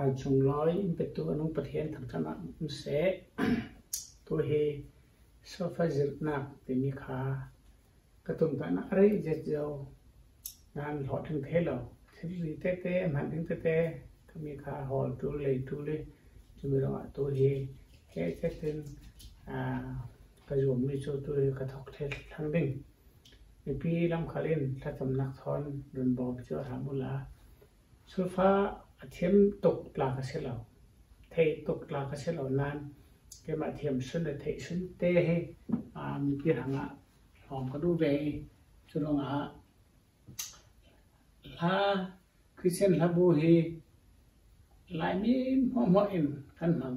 การชงร้อยเป็นตัวนุ่งประเทศทางธนามุเสตัวเฮโซฟาจิรนักที่มีขากระตุ้นกันอะไรเจ้าเจ้างานหอถึงเทลที่รีเต้มันถึงเต้ก็มีขาหอตัวเลยจะมีรางตัวเฮเจ้าถึงกระจุมมีโชตัวกระทกเทลทั้งดิ่งในปีลำขาเล่นถ้าจำนักทอนโดนบอกเจ้าหาบุลาโซฟาเทียมตกปลากระเชลเราเทตกปลากระเชลเรานานเกี่ยมาเทียมสุนเทสุนเตให้มีปีหังอ่ะหอมกระดูเวจุลงอ่ะลาคริสเตียนลาบูเฮลายมีหม้ออินกันหัง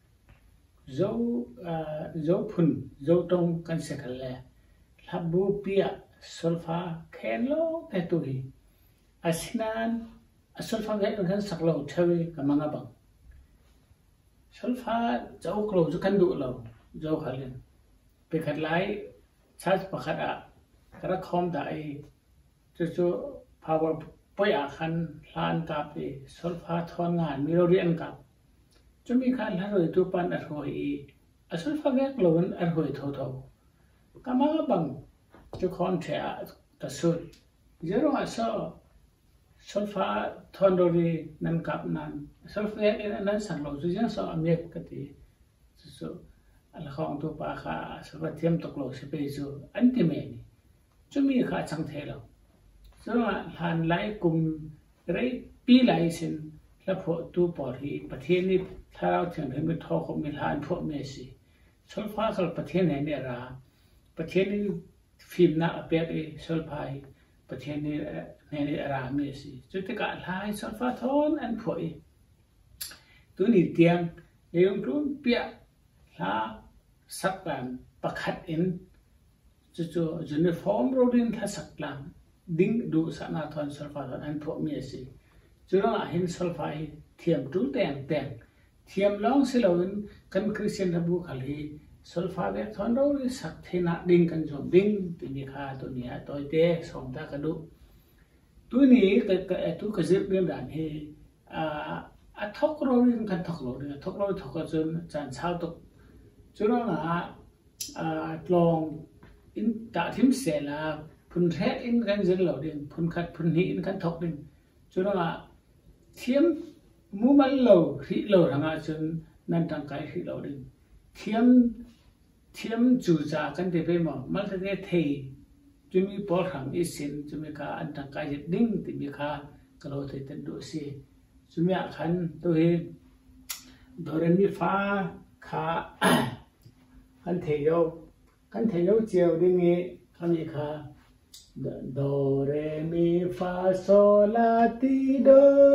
โจพุนโจตรงกันเสกเลยลาบูเปียโซลฟาเคนโลแต่ตัวเฮอาศินันอัลฟาเกตมันสักเหล่าเทวีกับมังกรบังอัลฟาเจ้าครูจุกันดูเหล่าเจ้าขลินไปขัดไล่ชาติประคัดอะกระคอมได้จู่ๆพาวเวอร์ปอยอาคันลานกับอัลฟาทอนงานมีเราเรียนกับจะมีการหารือตัวปันอัลโหยอัลฟาเกตเหล่านั้นอัลโหยทั้งกับมังกรบังจะคอนเทอะตัดสุดเจ้าว่าซอโซฟาทอนโดรีนันกับนันโซฟานั้นสั่งเราจุดยังสอบอเมริกาตีจู่ๆอะไรของตัวป้าข้าโซฟาเทียมตกลงสิไปจู่อันที่เมนี่จะมีข้าจังเทลส่วนหันไล่กลุ่มไรปีไล่สินแล้วพอตัวปอดีประเทศนี้ถ้าเราถึงเป็นทอคมีหันพวกเมสิโซฟาเขาประเทศไหนเนี่ยราประเทศนี้ฟิล์มน่าเปียกโซฟาประเทศนี้ในอาราเมสิจุดที่การหายสัลฟาทอนอันพอยตัวนี้เตียงในองค์กรเปียลาสักลังประคัดอินจู่ๆยูนิฟอร์มโรดินท่าสักลังดิ้งดูสักนาทอนสัลฟาทอนอันพอยเมสิจุดนั้นเห็นสัลฟาเทียมดูแต่งเทียมลองสิเราเป็นกันคริสเตียนระบุขลีสัลฟาเวทอนเราสักเทน่าดิ้งกันจอมดิ้งที่มีค่าตัวนี้ตัวเตะสองตากระดูตัวนี้ก็ตัวกระซิบเรื่องด่านเฮทุกโรยกันทุกโรยทุกจนจานเช้าตุกจุดนั้นลองอินตาทิมเสลาพุนแท้อินกันจนเหล่าเดินพุนขัดพุนนี้อินกันทุกเดินจุดนั้นเทียมมูมันเหล่าที่เหล่าทางจนนั่นทางกายที่เหล่าเดินเทียมจูจ่ากันเดี๋ยวไปหมดมันจะได้เทจะมีปอดหังอิสินจะมีการอันทางกายดิ้งที่มีการกระโดดเต้นดูสิจะมีอาการตัวเองโดเรมีฟ้าขากันเที่ยวเจียวดิ้งนี้เขามีขาโดเรมีฟาโซลาติโด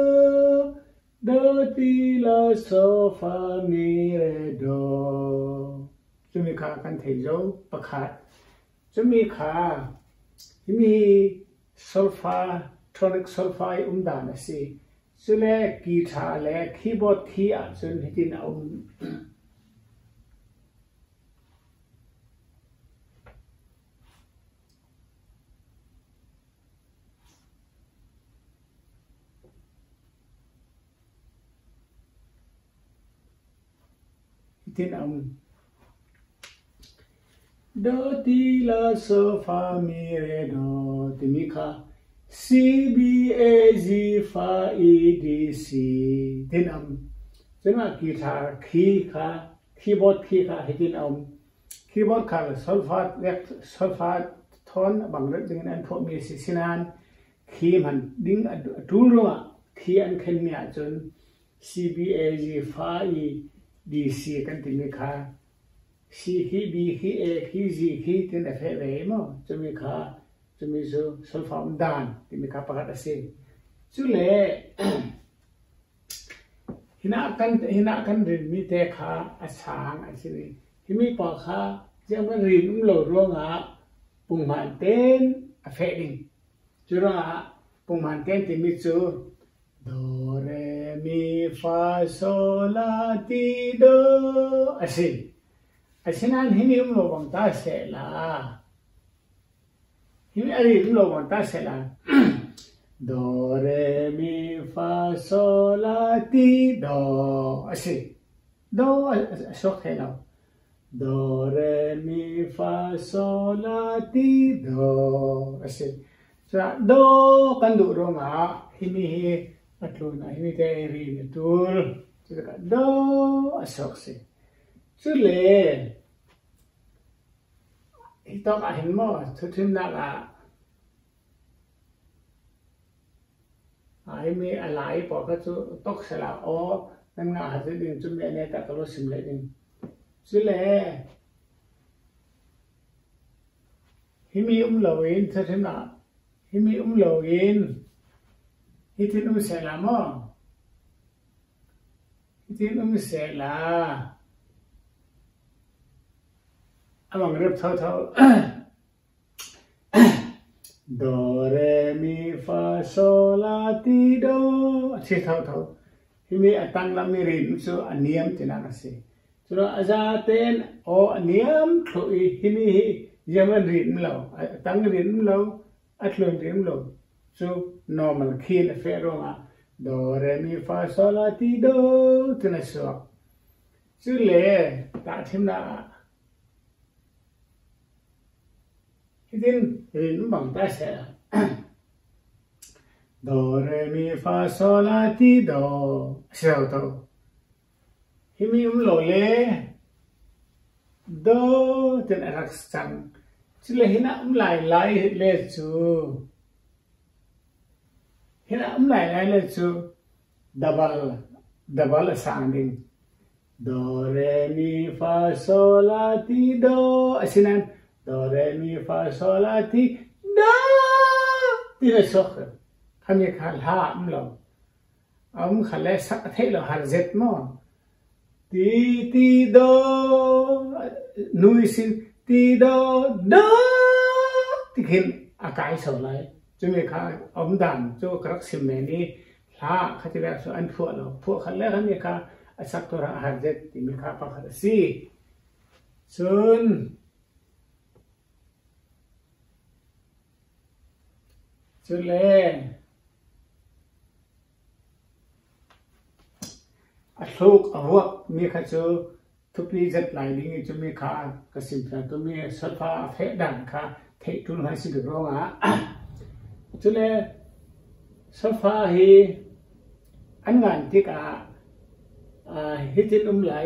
ติลาโซฟามีเรโดจะมีขากันเที่ยวประคัดจะมีขาที่มีซัลฟาโทนิกซัลฟาด่านสิสุเล่กีตาร์เล่คีย์บอร์ดคีย์จนที่น่าที่น่าโดติลาโซฟามีเรโดติมิคา C B A Z ฟา E D C ตินจนว่ากีตาร์คีย์บอร์ดคีย์ให้ตินคีย์บอร์ดซัลฟาทอนบางเรื่องดิ้งอันพวกมีสินันคีย์มันดิ้งดูรู้ว่าคีย์อันเข็นเนี่ยจน C B A Z ฟา E D C กันติมิคาซีฮีบีฮีเอฮีซีฮีที่นั่นเฟเวมั้งจะมีค่าจะมีซัลฟาด่านที่มีค่าประกาศเสียสุเล่หินากันเรียนมีแต่ค่าอาชางอาชีพที่มีปากค่าจะมาเรียนโหลดลงปุ่มมันเต้นเฟดิงจุดนั้นปุ่มมันเต้นที่มีจูโดเรมีฟาโซลาติโดอาชีพอาชีพนั้นหิมิโลบังตาเสลาหิมิอะไรหิมิโลบังตาเสลา do re mi fa sol la ti do asi do sok thế nào do re mi fa sol la ti do asi sa do kan du ro nga himi hi atlu na himi te ri ni tul ka do asok si chu le hitong a hin mo thuthim na la ai mi alai po ka chu tok sala o nan nga ha din chu me ne ta ka lo sim le din chu le himi lo in thuthim na himi lo in hitin sala mo hitin sala among rep thâu thâu do re mi fa sol la ti do chi thâu thâu hi mi atang lam mi rin su aniam tina na si chu aza ten o aniam thui hi mi yaman rin lo atang rin lo atlon rin lo chu normal khin fe ro ma do re mi fa sol la ti do tina so chu le ta thim na hitin rin bằng ta sẽ do re mi fa sol la ti do sao to hi mi lo le do ten arak sang chỉ là hina lại lại le chu hina lại le chu double sang ding do re mi fa sol la ti do asinan do re mi fa sol la ti do ti le sok khami khal ha lo khale sak the lo har zet mo ti do nui sin ti do ti khin akai so lai chumi kha dan cho krak sim me ni la khati la so an phu khale khami kha asak to har zet ti mi kha pa kha si sun chu le a thuk a ruak mi kha chu thupi zet lai ding chu mi kha ka sim thla to mi salfa phe dan kha thei tul hai si được ro nga chu le salfa hi an ngan ti ka hitin lai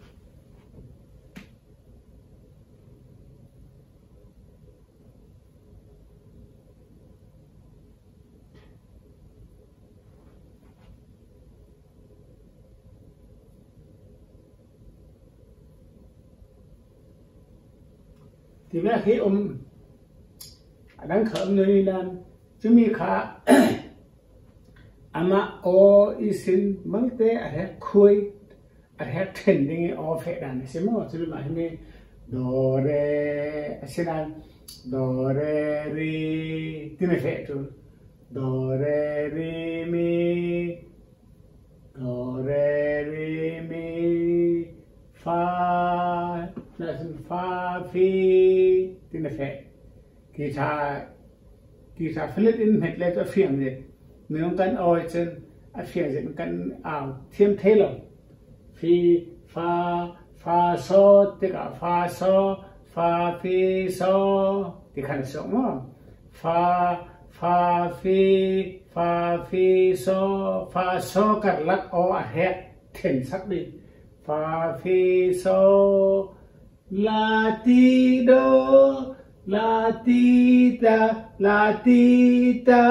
thì mấy khi đang khởi người làm chúng mi khá ama o isin mang te are khui are trending o fe dan se mo chu ma ni do re asinan do re ri ti me fe tu do re ri mi do re ri mi fa fa phi tin fe kỳ thà philip in hết lên cho phiền gì nếu cần oi chân phiền gì cần ảo thêm thế rồi phi fa so tất cả fa so fa phi so thì khăn sống mà fa phi so cắt lắc o hết thiền sắc đi fa phi so la ti do la ti ta la ti ta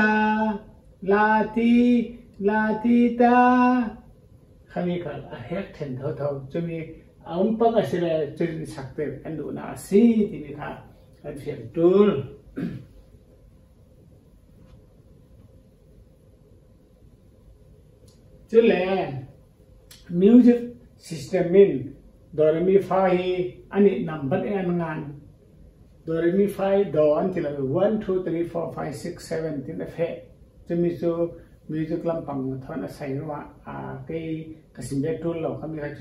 la ti ta khami kal a het then tho tho chumi aum pa ka sile chin sakte andu na si ti ni tha an fian tul chule music system min do re mi fa hi ani number en ngan do re mi fa do until 1 2 3 4 5 6 7 tin fe chumi chu music lam pang thon a sai wa cái kasim be tul lo kami ha chu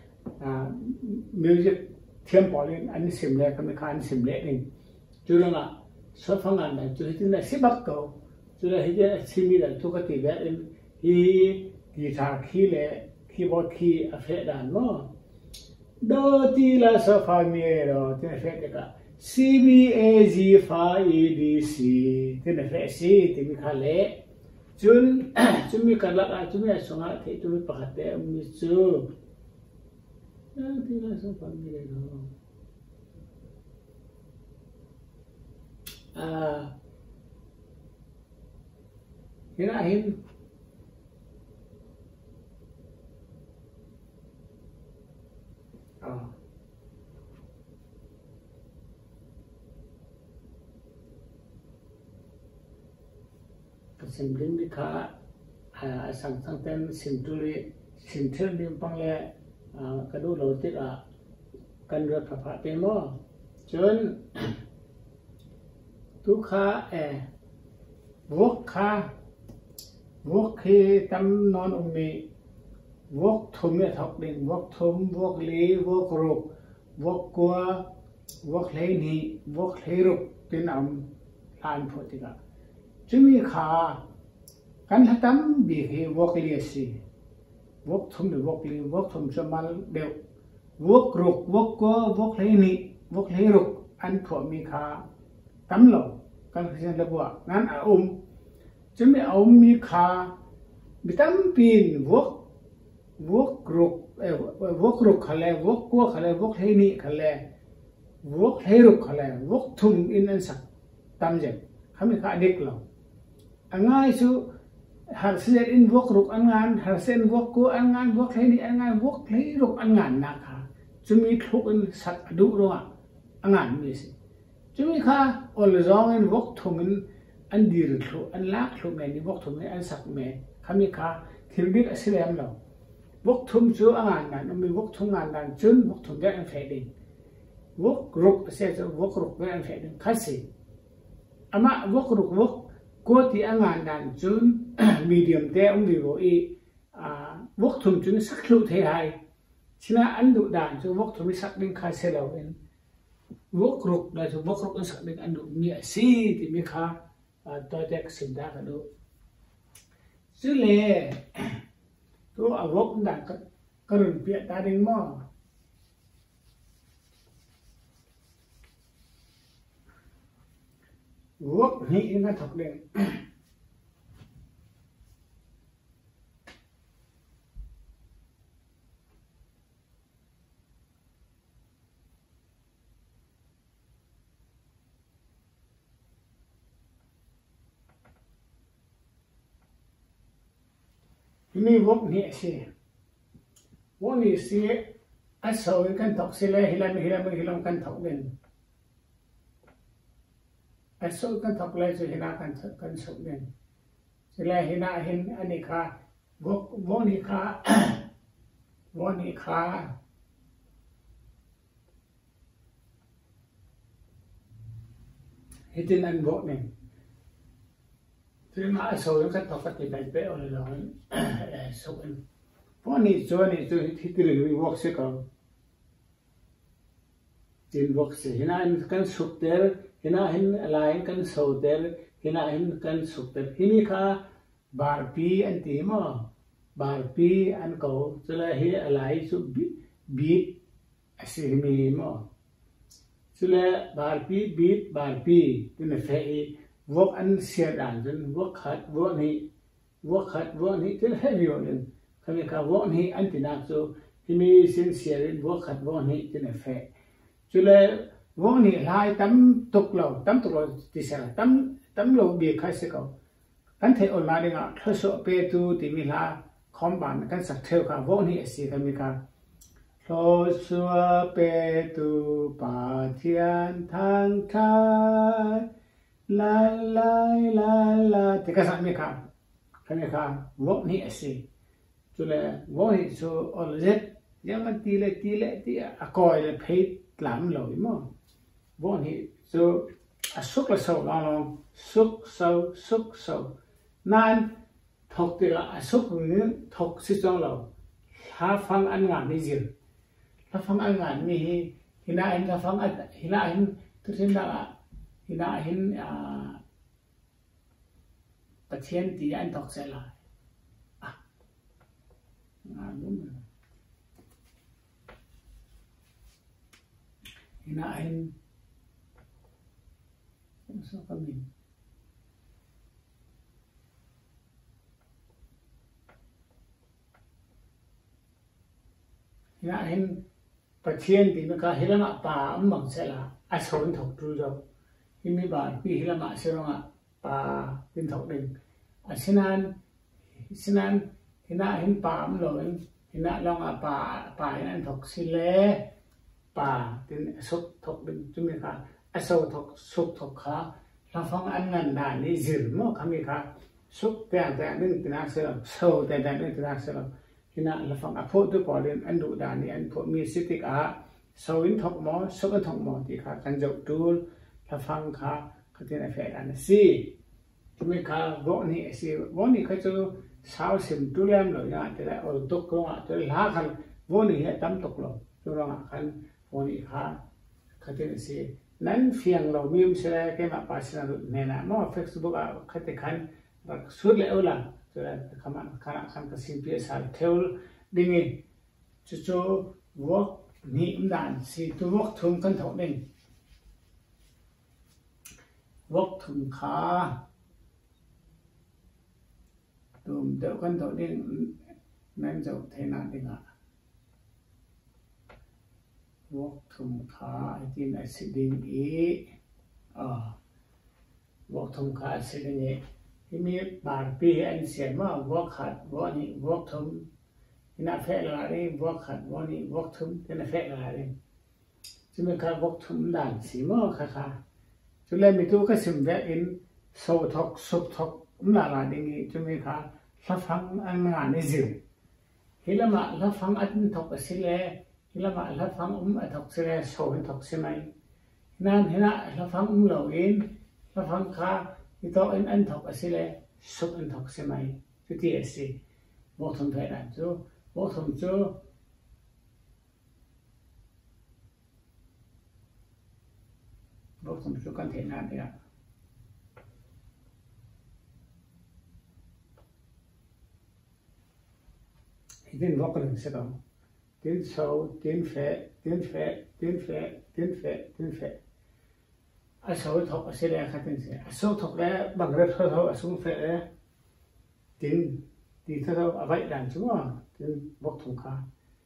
music thiam polin ani sim le kami khan sim le ning chu la so phang an chu tin na sibak to cho nên cái simi là thu cái tiền vẽ hi guitar khi lệ keyboard khi affect đàn nó do ti la sa fa mi ro te affect ka C B A G fa E D C te affect C te mi kha lệ chun chun mi kan la chun mi songa the chun mi pakhat te mi chu ti la sa fa mi ro hina hin Assembling di kha sang sang ten simtul lim pang le kadu lo ti a kan ra pha pe mo chun tu kha vok khi tam non mi vok thum me thok ding vok thum vok li vok ruk vok kwa vok le ni vok le ruk tin am lan pho ti ka chumi kha kan hatam bi he vok li si vok thum de vok li vok thum chamal de vok ruk vok kwa vok le ni vok le ruk an pho mi kha tam lo kan khian le bua nan a chumi mi kha bitam pin vok ruk khale vok kwa khale vok le ni khale vok le ruk khale vok thum in an sak tam je khami kha dik lo angai su har se in vok ruk angan har sen vok ko angan vok le ni angan vok le ruk angan na kha chumi thuk in sak du ro angan mi si chumi kha ol zong in vok thum in an dir thlu an lak thlu me ni vok thum an sak me khami kha thildik asilem lo vok thum chu angan nan mi vok thum ngan dan chun vok thum ga an fe ding vok ruk se chu vok ruk ga an fe ding khasi ama vok ruk vok ko ti angan dan chun medium te vi ro e vok thum chun sak thlu the hai china an du dan chu vok thum sak ding kha se lo en vok ruk da chu vok ruk an sak ding an du mi si ti mi kha to tek sim da ka do chứ lệ tôi ở vok đã có đường viện ta đến mò vok nghĩ nó thật đẹp mi vok nhẹ xe vok nhẹ xe ở sau cái căn thọc xe lại hilam căn thọc lên ở sau căn thọc lại rồi hina căn thọc lên xe lại hina hin anh ấy kha vok nhẹ kha vok nhẹ kha hitin anh vok này thì mà sau cái thọc cái này bé ở đó sau anh vok nhẹ cho thì từ từ vok sẽ có tin vok sẽ hina anh căn sụp ter hina hin lại căn sầu ter hina hin căn sụp ter hini kha bar pi anh tí mà bar pi anh cầu cho là hi lại sụp beat asi mi mà cho là bar pi thì nó phải vok anh xe đàn dân vok khát vok ni thì hay nhiều nên khi cả vok ni anh tin nào so thì mi xin xe đến vok khát vok ni thì nó phải cho là vok ni lại tắm tục lâu thì sẽ là tắm lâu bị khai sẽ có anh thấy online ngạ thay số pe tu thì mi là không bàn cái sắc theo cả vok ni sẽ cái mi cả lo xua pe tu pa thiên thang thai la thì cái sao mi cả vok ni sẽ cho là vok ni so all z nhưng mà tỷ lệ thì coi là phải làm lỗi mà vok ni so xúc là sâu long xúc sâu nan thọc thì là xúc nữa thọc xí trong lầu ha phăng ăn ngàn đi gì ha phăng ăn ngàn mi hina anh ha phăng hina anh thực hiện là hina anh pathian ti an thok se la đúng rồi hina anh sao có mình hina anh pathian ti nó cả hilama pa bằng sẽ là asol thok tru rồi himi ba pi hilama serong pa tin thok ding sinan hina hin pa loi hina long pa an thok sile pa tin suk thok ding chumi ka aso thok suk thok kha la phong an ngan da ni zir mo khami kha suk ta ding tina se so ta ding tina se hina la phong apho tu ko len an du da ni an pho mi sitik so in thok mo suk an thok mo ti kha kan jau tul la phong kha khatin a fe an si chumi kha vo ni kha chu sao sim tu lem lo ya te la or tok ko te la khan vo ni he tam tok lo chu ro khan vo ni kha khatin si nan phiang lo mim se la ke ma pa sina ne na mo Facebook khate khan rak sur le ola chu la khaman khana khan ka sim ps hal theul dingi chu work ni dan si tu work thum kan thok ding work thum kha tùm đỡ con thổi đi nên dầu thế nào đi ngạ work thùng khá tin là sự định ý work thùng khá sự định ý thì mi bản pi anh xem mà work hard work thùng thì nó phải là đi work hard work thùng thì nó phải là đi chứ mình cả work thùng đàn xí mà khá cho nên mình tu cái sự vẽ in sâu thọc sụp thọc cũng là đi cho mình cả la phang an nga ni zir hilama la phang an thok asile hilama la phang thok sile so hin thok simai nan hina la phang lo in la phang kha ni to an thok asile so an thok simai chu ti ase bo thong thai dan chu bo thong chu kan the nan ya tin vóc lên sẽ đâu tin sâu tin phệ sâu thọc sẽ là khát tin sẽ sâu thọc là bằng rất thôi sâu phệ là tin thì thôi vậy đàn chúng à tin vóc thùng khá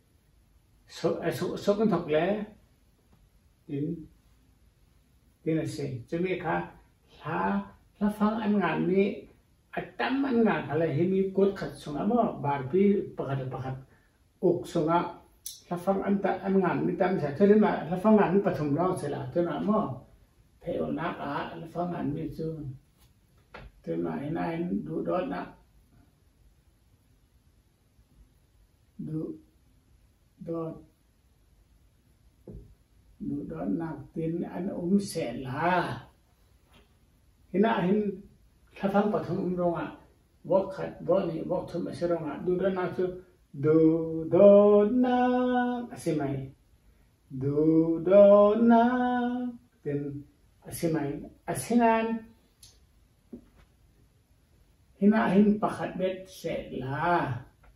sâu con thọc là tin là sẽ cho mấy khá là phăng ăn ngàn mi atam an nga kala himi kot khat sunga mo barpi pakat uk sunga lafang anta an ngan mi tam sa thrin ma lafang an pathum rong sela to na mo theo na a lafang an mi chu to ma hina in du dot na du dot na tin an se la hina hin khafang pathum ronga work khat boni work thum asironga du do na chu du do na asimai du do na tin asimai asinan hina hin pakhat bet se la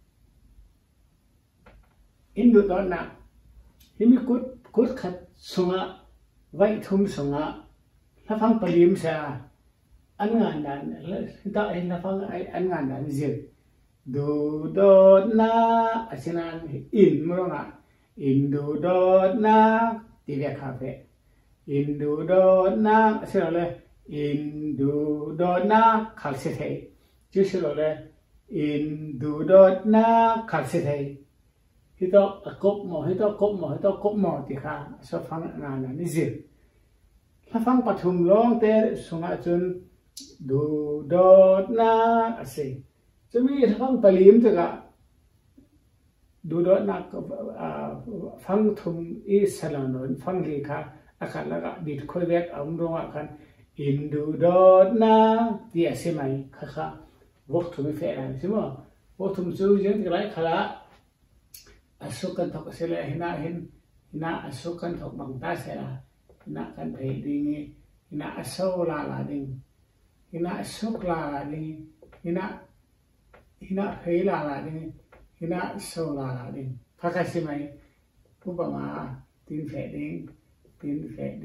in du do na himi kut khat sunga vai thum sunga khafang palim sa an ngan dan ta in la phang an ngan dan zir du do na asinan in mronga in du do na ti ve kha fe in du do na asira le in du do na khal se thei chu silo le in du do na khal se thei hi to kop mo ti kha so phang ngan ni zir la phang pathum long te sunga chun du do na ase chumi thang palim taka du do na phang thum I salanon phang li kha akhan la bit khoi vek am ronga khan in du do na ti ase mai kha kha wok thum fe an simo wok thum chu jeng ti lai khala asukan thok sele hina asukan thok bang ta sela hina kan thei ding hina aso la ding hina asuk la ni hina thấy là đi hina sâu là đi phát cái gì mày cũng bảo mà tin phệ đi tin phệ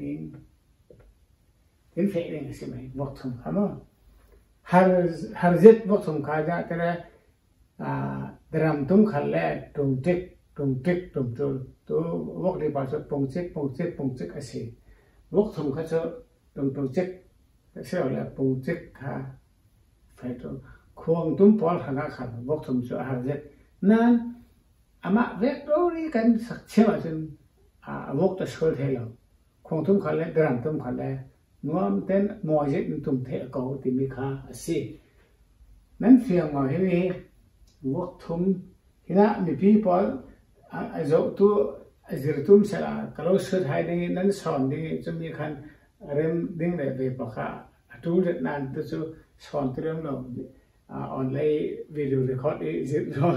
cái gì mày vợ thùng hả mà har zet vợ thùng khai ra cái này drum tum khal le tum tik tu vợ đi bảo cho pong chik cái gì vợ thùng khai cho tum chik cái gì là pong chik ha phải rồi khuôn tum paul khana khal vợ thùng cho har zet nan ama vek rồi cái sắc chế mà chân vợ ta sửa thế rồi khuôn tum khal le drum tum khal le nuam ten moi zet tum thế cầu thì mi kha asi nan phiền mà hi vợ thùng hina mi people zo tu zirtum sala kalau sud hai ding nan son ding chumi khan rem ding le ve pakha tu ret nan tu chu son tu rem lo online video record e zir lo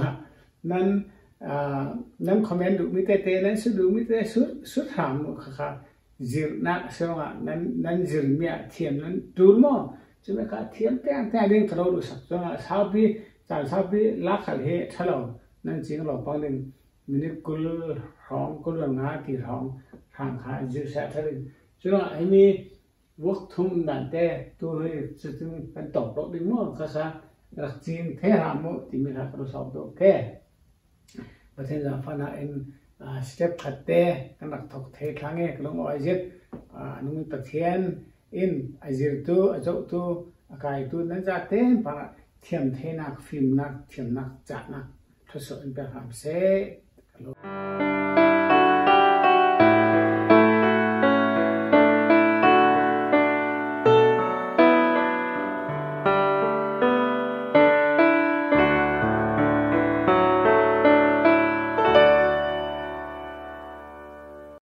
nan comment du mi te nan su du mi te su ham kha zir na so nan zir mi thiam nan tu mo chumi kha thiam te ding thalo du sak so sa bi chal sa bi la khal he thalo nan ching lo pang ding minute kul rong kul nga ti rong hang kha ju sa thari chu na ai mi work thum nan te tu he chu chung kan tok tok ding mo kha kha rak chin the ha mo ti mi ha ro sau do ke pathen za fa na en step khat te kan rak thok the thange klong oi jet nung ta thian in azir tu ajo tu akai tu nan za te pa thiam the nak phim nak thiam nak cha nak thso in pe ham se